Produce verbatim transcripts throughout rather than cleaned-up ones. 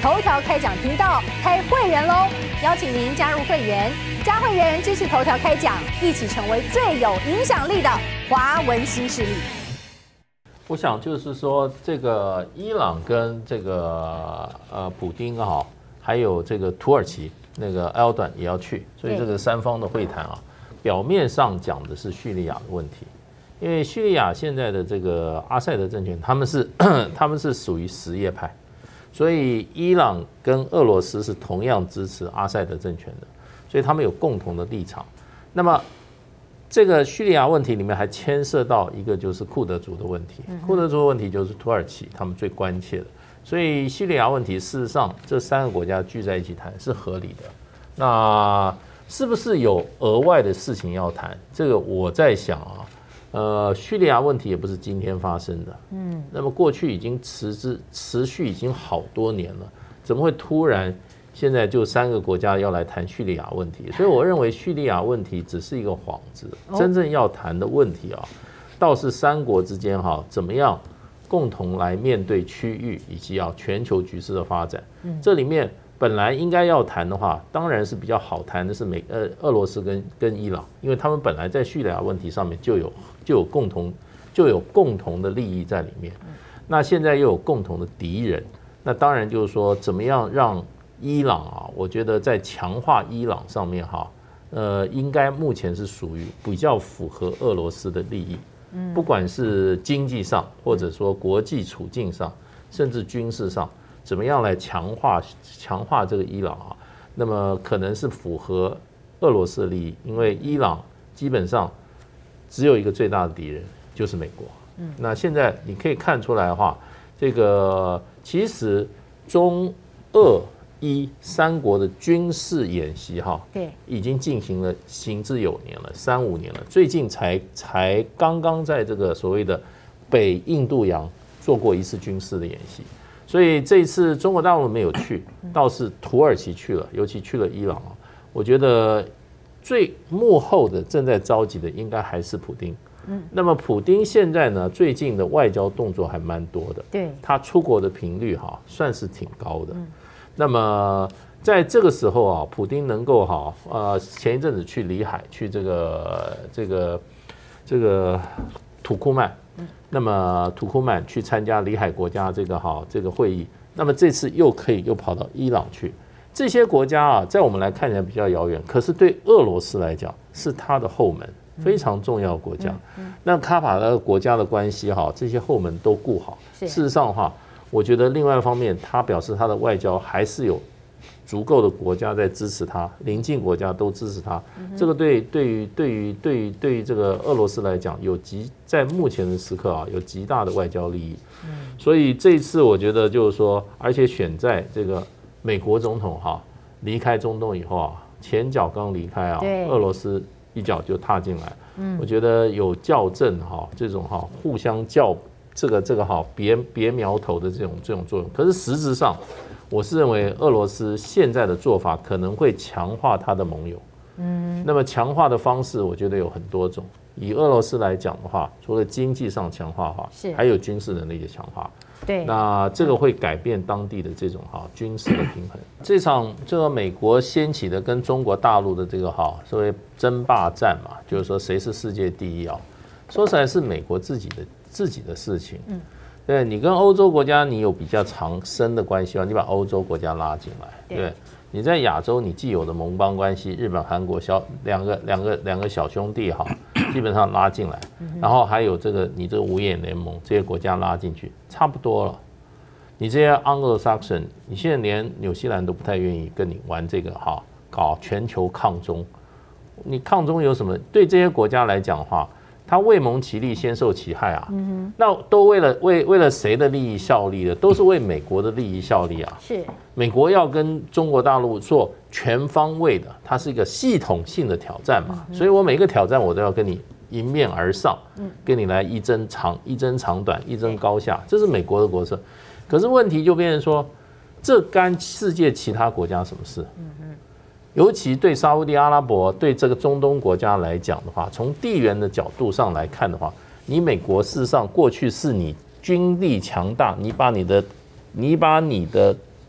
头条开讲频道开会员喽！邀请您加入会员，加会员支持头条开讲，一起成为最有影响力的华文新势力。 我想就是说，这个伊朗跟这个呃普丁啊，还有这个土耳其那个埃尔段也要去，所以这个三方的会谈啊，表面上讲的是叙利亚的问题。因为叙利亚现在的这个阿塞德政权，他们是他们是属于什叶派，所以伊朗跟俄罗斯是同样支持阿塞德政权的，所以他们有共同的立场。那么这个叙利亚问题里面还牵涉到一个就是库德族的问题，库德族的问题就是土耳其他们最关切的，所以叙利亚问题事实上这三个国家聚在一起谈是合理的。那是不是有额外的事情要谈？这个我在想啊。呃，叙利亚问题也不是今天发生的，嗯，那么过去已经持之持续已经好多年了，怎么会突然现在就三个国家要来谈叙利亚问题？所以我认为叙利亚问题只是一个幌子，真正要谈的问题啊，倒是三国之间哈、啊、怎么样共同来面对区域以及啊全球局势的发展，这里面。本来应该要谈的话，当然是比较好谈的是美呃俄罗斯跟跟伊朗，因为他们本来在叙利亚问题上面就有就有共同就有共同的利益在里面，那现在又有共同的敌人，那当然就是说怎么样让伊朗啊，我觉得在强化伊朗上面哈，呃，应该目前是属于比较符合俄罗斯的利益，不管是经济上或者说国际处境上，甚至军事上。怎么样来强化强化这个伊朗啊？那么可能是符合俄罗斯的利益，因为伊朗基本上只有一个最大的敌人，就是美国。嗯，那现在你可以看出来的话，这个其实中俄伊三国的军事演习哈，对，已经进行了行之有年了，三五年了，最近才才刚刚在这个所谓的北印度洋做过一次军事的演习。所以这一次中国大陆没有去，倒是土耳其去了，尤其去了伊朗啊。我觉得最幕后的正在着急的应该还是普丁。嗯，那么普丁现在呢，最近的外交动作还蛮多的，对，他出国的频率哈算是挺高的。那么在这个时候啊，普丁能够哈呃前一阵子去里海，去这个这个这个土库曼。那么土库曼去参加里海国家这个哈这个会议，那么这次又可以又跑到伊朗去，这些国家啊，在我们来看起来比较遥远，可是对俄罗斯来讲是他的后门，非常重要的国家。那他把那个国家的关系哈，这些后门都顾好。事实上的话，我觉得另外一方面，他表示他的外交还是有足够的国家在支持他，邻近国家都支持他，这个对对于对于对于对于这个俄罗斯来讲，有极在目前的时刻啊，有极大的外交利益。所以这一次我觉得就是说，而且选在这个美国总统哈离开中东以后啊，前脚刚离开啊，俄罗斯一脚就踏进来，我觉得有校正哈这种哈互相校这个这个哈别别苗头的这种这种作用，可是实质上。我是认为俄罗斯现在的做法可能会强化他的盟友，嗯，那么强化的方式我觉得有很多种。以俄罗斯来讲的话，除了经济上强化哈，是还有军事能力的强化，对，那这个会改变当地的这种哈军事的平衡。这场这个美国掀起的跟中国大陆的这个哈所谓争霸战嘛，就是说谁是世界第一啊？说实在是美国自己的自己的事情，嗯。对你跟欧洲国家，你有比较长深的关系啊，你把欧洲国家拉进来，对，你在亚洲你既有的盟邦关系，日本、韩国小两个两个两个小兄弟哈，基本上拉进来，然后还有这个你这个五眼联盟这些国家拉进去，差不多了。你这些 Anglo-Saxon， 你现在连纽西兰都不太愿意跟你玩这个哈，搞全球抗中，你抗中有什么？对这些国家来讲的话。他未蒙其利，先受其害啊！嗯、那都为了为为了谁的利益效力的？都是为美国的利益效力啊！是美国要跟中国大陆做全方位的，它是一个系统性的挑战嘛。嗯、所以我每一个挑战我都要跟你迎面而上，嗯、跟你来一争长一争长短，一争高下，这是美国的国策。可是问题就变成说，这干世界其他国家什么事？嗯尤其对沙烏地阿拉伯、对这个中东国家来讲的话，从地缘的角度上来看的话，你美国事实上过去是你军力强大，你把你的你把你的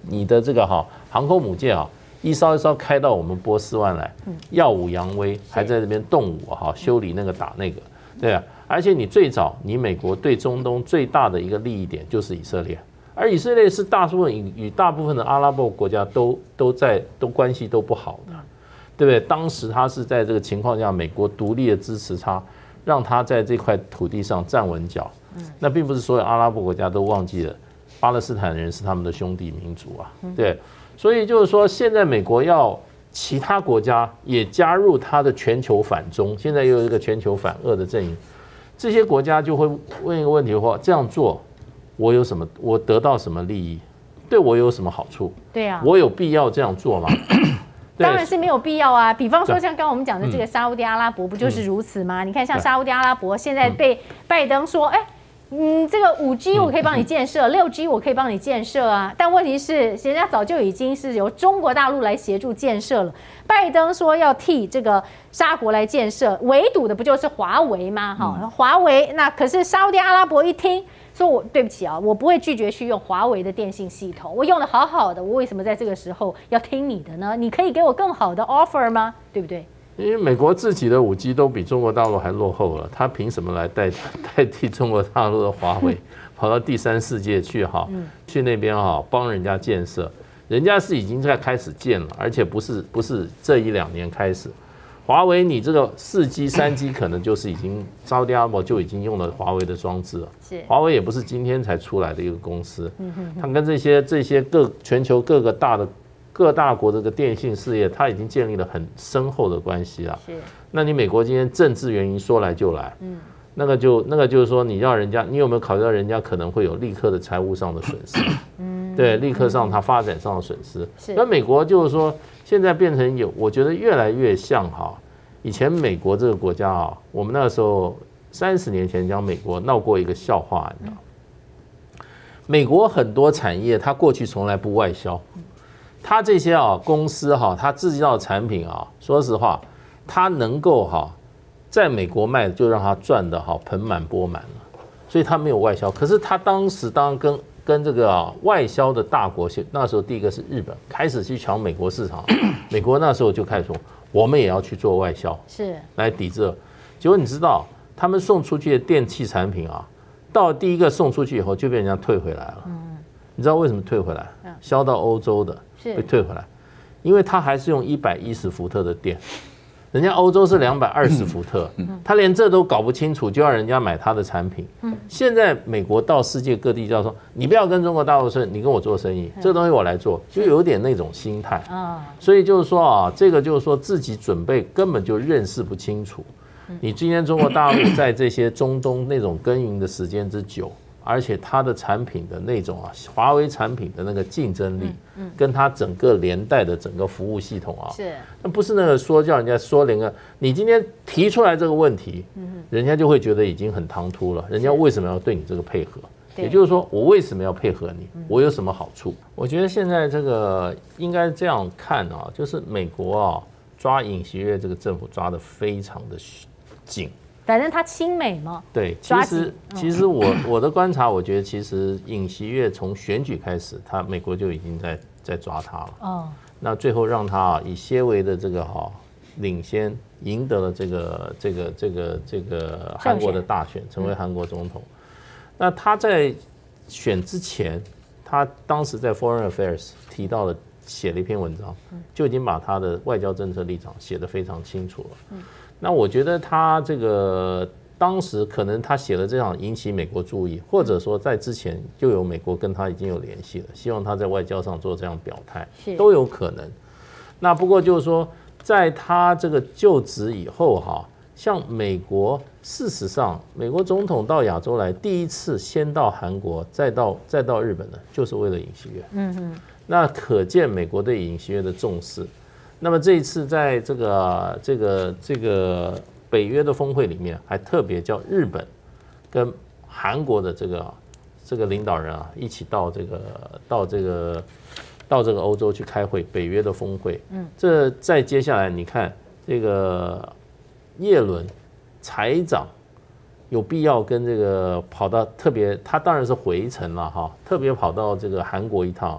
你的这个哈航空母舰啊，一艘一艘开到我们波斯湾来，耀武扬威，还在这边动武哈，修理那个打那个，对啊。而且你最早，你美国对中东最大的一个利益点就是以色列，而以色列是大部分与大部分的阿拉伯国家都都在都关系都不好的，对不对？当时他是在这个情况下，美国独立的支持他，让他在这块土地上站稳脚。那并不是所有阿拉伯国家都忘记了巴勒斯坦人是他们的兄弟民族啊，对。所以就是说，现在美国要其他国家也加入他的全球反中，现在又有一个全球反俄的阵营。这些国家就会问一个问题的话：这样做，我有什么？我得到什么利益？对我有什么好处？ 对啊， 我有必要这样做吗？ 当然是没有必要啊。比方说，像刚刚我们讲的这个沙烏地阿拉伯，不就是如此吗？你看，像沙烏地阿拉伯现在被拜登说，哎。嗯，这个五 G 我可以帮你建设，六 G 我可以帮你建设啊。但问题是，人家早就已经是由中国大陆来协助建设了。拜登说要替这个沙国来建设，围堵的不就是华为吗？哈，华为那可是沙烏地阿拉伯一听说，我对不起啊，我不会拒绝去用华为的电信系统，我用的好好的，我为什么在这个时候要听你的呢？你可以给我更好的 offer 吗？对不对？ 因为美国自己的五 G 都比中国大陆还落后了，他凭什么来代代替中国大陆的华为跑到第三世界去哈？去那边哈帮人家建设，人家是已经在开始建了，而且不是不是这一两年开始。华为你这个四 G、三 G 可能就是已经沙烏地阿拉伯就已经用了华为的装置了。华为也不是今天才出来的一个公司，它跟这些这些各全球各个大的。各大国这个电信事业，它已经建立了很深厚的关系了。是，那你美国今天政治原因说来就来，嗯，那个就那个就是说，你让人家，你有没有考虑到人家可能会有立刻的财务上的损失？嗯，对，立刻上它发展上的损失。是，那美国就是说，现在变成有，我觉得越来越像哈，以前美国这个国家啊，我们那个时候三十年前讲美国闹过一个笑话，你知道，美国很多产业它过去从来不外销。他这些啊公司哈，他制造的产品啊，说实话，他能够哈在美国卖，就让他赚的哈盆满钵满了，所以他没有外销。可是他当时当然跟跟这个啊外销的大国，那时候第一个是日本，开始去抢美国市场，美国那时候就开始说，我们也要去做外销，是来抵制。结果你知道，他们送出去的电器产品啊，到第一个送出去以后就被人家退回来了。嗯，你知道为什么退回来？销到欧洲的。被退回来，因为他还是用一百一十伏特的电，人家欧洲是两百二十伏特，他连这都搞不清楚，就要人家买他的产品。现在美国到世界各地就要说，你不要跟中国大陆生，你跟我做生意，这个东西我来做，就有点那种心态。所以就是说啊，这个就是说自己准备根本就认识不清楚。你今天中国大陆在这些中东那种耕耘的时间之久。而且它的产品的那种啊，华为产品的那个竞争力，跟它整个连带的整个服务系统啊，是，那不是那个说叫人家说连个，你今天提出来这个问题，人家就会觉得已经很唐突了，人家为什么要对你这个配合？也就是说，我为什么要配合你？我有什么好处？我觉得现在这个应该这样看啊，就是美国啊抓尹锡悦这个政府抓得非常的紧。 反正他亲美嘛， 对，其实其实我我的观察，我觉得其实尹锡悦从选举开始，他美国就已经在在抓他了。哦，那最后让他啊以些微的这个哈领先，赢得了这个这个这个这个韩国的大选，成为韩国总统。那他在选之前，他当时在 Foreign Affairs 提到了写了一篇文章，就已经把他的外交政策立场写得非常清楚了。那我觉得他这个当时可能他写了这样引起美国注意，或者说在之前就有美国跟他已经有联系了，希望他在外交上做这样表态，都有可能。那不过就是说，在他这个就职以后哈，像美国，事实上美国总统到亚洲来，第一次先到韩国，再到再到日本呢，就是为了尹锡悦。嗯嗯，那可见美国对尹锡悦的重视。那么这一次在这个这个这个北约的峰会里面，还特别叫日本跟韩国的这个这个领导人啊，一起到这个到这个到这个欧洲去开会，北约的峰会。嗯，这再接下来你看这个叶伦财长有必要跟这个跑到特别，他当然是回程了哈，特别跑到这个韩国一趟。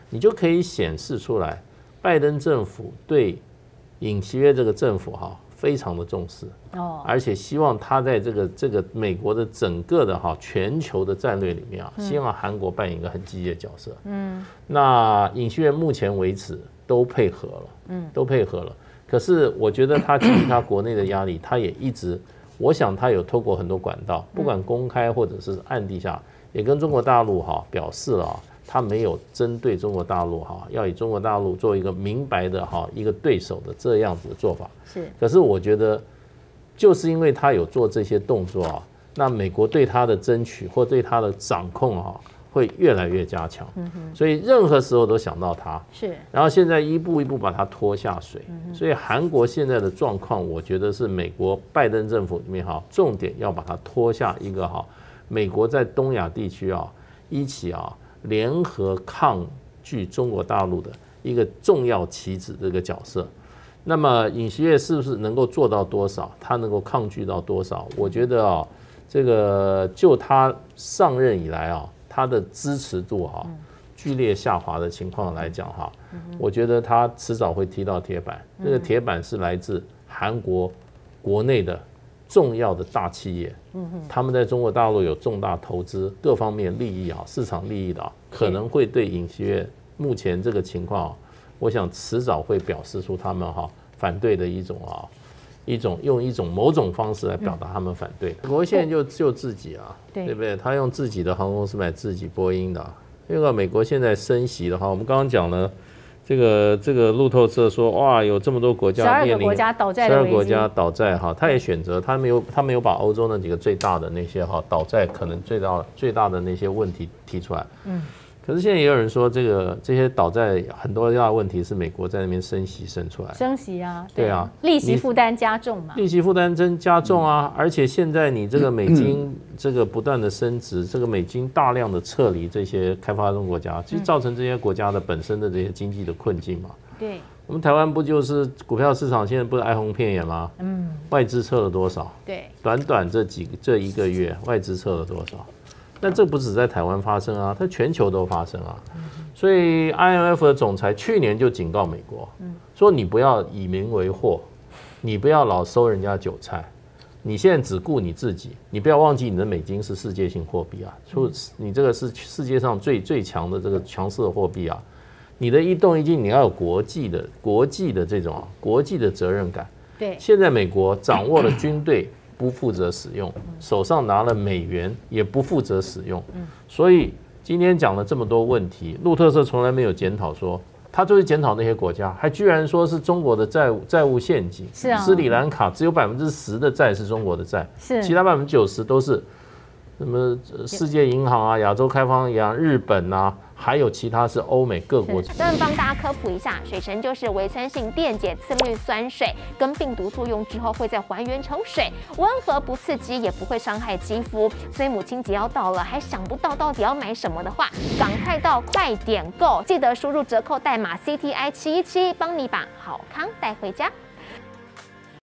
你就可以显示出来，拜登政府对尹锡悦这个政府哈非常的重视哦，而且希望他在这个这个美国的整个的哈全球的战略里面啊，希望韩国扮演一个很积极的角色。嗯，那尹锡悦目前为止都配合了，嗯，都配合了。可是我觉得他基于他国内的压力，他也一直，我想他有透过很多管道，不管公开或者是暗地下，也跟中国大陆哈表示了。他没有针对中国大陆哈，要以中国大陆做一个明白的哈一个对手的这样子的做法。是，可是我觉得，就是因为他有做这些动作啊，那美国对他的争取或对他的掌控啊，会越来越加强。嗯哼，所以任何时候都想到他。是，然后现在一步一步把他拖下水。嗯，所以韩国现在的状况，我觉得是美国拜登政府里面哈，重点要把他拖下一个哈，美国在东亚地区啊一起啊。联合抗拒中国大陆的一个重要棋子这个角色，那么尹锡悦是不是能够做到多少？他能够抗拒到多少？我觉得啊，这个就他上任以来啊，他的支持度哈、啊、剧烈下滑的情况来讲哈、啊，我觉得他迟早会踢到铁板。这个铁板是来自韩国国内的。重要的大企业，他们在中国大陆有重大投资，各方面利益啊，市场利益的、啊，可能会对尹锡悦目前这个情况、啊，我想迟早会表示出他们哈、啊、反对的一种啊，一种用一种某种方式来表达他们反对。美国现在就就自己啊，对不对？他用自己的航空公司买自己波音的、啊，因为美国现在升息的话，我们刚刚讲了。这个这个路透社说，哇，有这么多国家面临十二个国家倒债，十二国家倒债哈，他也选择他没有他没有把欧洲那几个最大的那些哈倒债可能最大最大的那些问题提出来，嗯，可是现在也有人说，这个这些倒债很多大问题是美国在那边升息升出来， 升息啊， 对, 对啊， 利息负担加重嘛， 利息负担增加重啊，而且现在你这个美金这个不断的升值，这个美金大量的撤离这些开发中国家，其实造成这些国家的本身的这些经济的困境嘛。对，我们台湾不就是股票市场现在不是哀鸿遍野吗？嗯，外资撤了多少？对，短短这几这一个月，外资撤了多少？那这不止在台湾发生啊，它全球都发生啊。所以 I M F 的总裁去年就警告美国，说你不要以民为祸，你不要老收人家韭菜，你现在只顾你自己，你不要忘记你的美金是世界性货币啊，你这个是世界上最最强的这个强势的货币啊，你的一动一静你要有国际的国际的这种、啊、国际的责任感。对，现在美国掌握了军队。不负责使用，手上拿了美元也不负责使用，所以今天讲了这么多问题，路透社从来没有检讨说，他就是检讨那些国家，还居然说是中国的债务债务陷阱。是啊，斯里兰卡只有百分之十的债是中国的债，是其他百分之九十都是什么世界银行啊、亚洲开发银行、日本啊。还有其他是欧美各国。 这边帮大家科普一下，水神就是微酸性电解次氯酸水，跟病毒作用之后会再还原成水，温和不刺激，也不会伤害肌肤。所以母亲节要到了，还想不到到底要买什么的话，赶快到快点购，记得输入折扣代码 C T I 七一七，帮你把好康带回家。